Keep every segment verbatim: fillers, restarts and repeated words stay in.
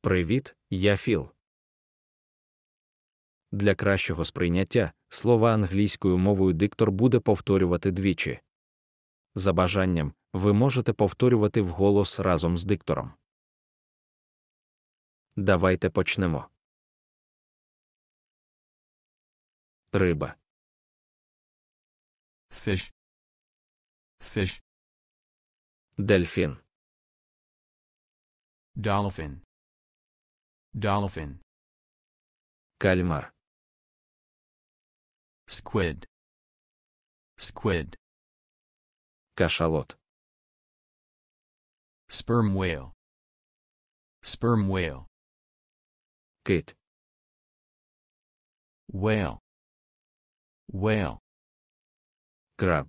Привіт, я Філ. Для кращого сприйняття слова англійською мовою диктор буде повторювати двічі. За бажанням, ви можете повторювати вголос разом з диктором. Давайте почнемо. Риба. Fish. Fish. Дельфін. Dolphin. Dolphin. Кальмар. Squid. Squid. Кашалот. Sperm whale. Sperm whale. Кит. Whale. Whale. Краб.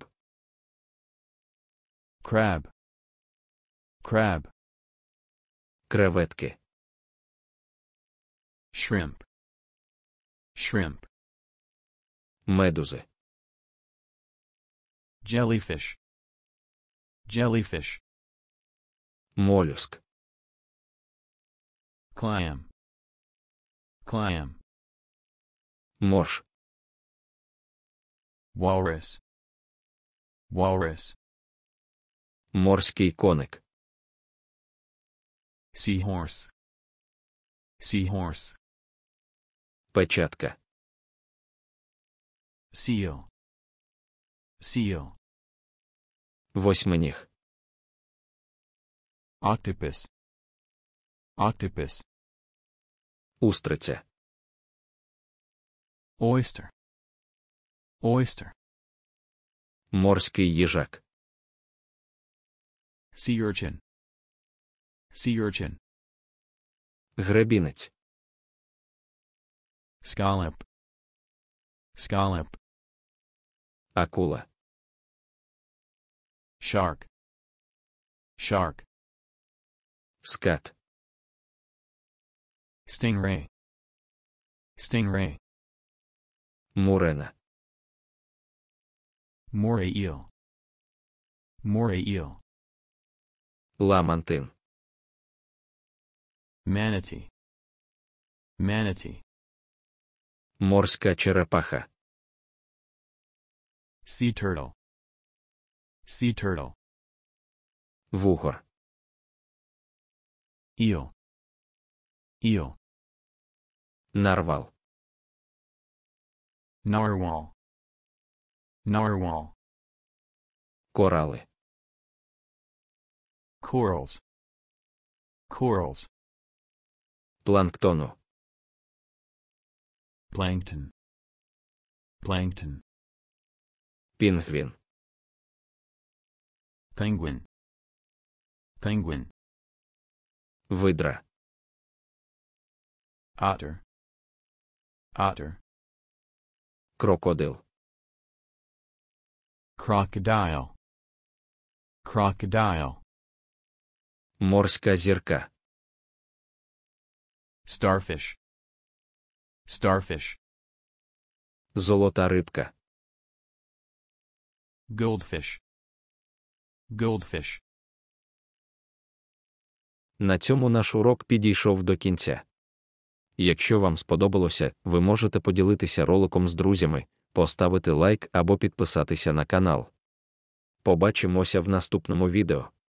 Crab. Crab. Креветки. Shrimp. Shrimp. Медузи. Jellyfish. Jellyfish. Молюск. Clam. Clam. Морж. Walrus. Walrus. Морський коник. Seahorse. Seahorse. Печатка. Seal. Seal. Восьминіг. Octopus. Octopus. Устриця. Oyster. Oyster. Морський їжак. Sea urchin. Sea urchin. Гребінець. Scallop. Scallop. Акула. Shark. Shark. Скат. Stingray. Stingray. Мурена. Moray eel. Moray eel. Ламантин. Manatee. Manatee. Морська черепаха. Sea turtle. Sea turtle. Вугор. Eel. Eel. Нарвал. Narwhal. Narwhal. Корали. Corals. Corals. Планктону. Plankton. Plankton. Пінгвін. Penguin. Penguin. Видра. Otter. Otter. Крокодил. Crocodile. Crocodile. Морська зірка. Starfish. Starfish. Золота рибка. Goldfish. Goldfish. На цьому наш урок підійшов до кінця. Якщо вам сподобалося, ви можете поділитися роликом з друзями, поставити лайк або підписатися на канал. Побачимося в наступному відео.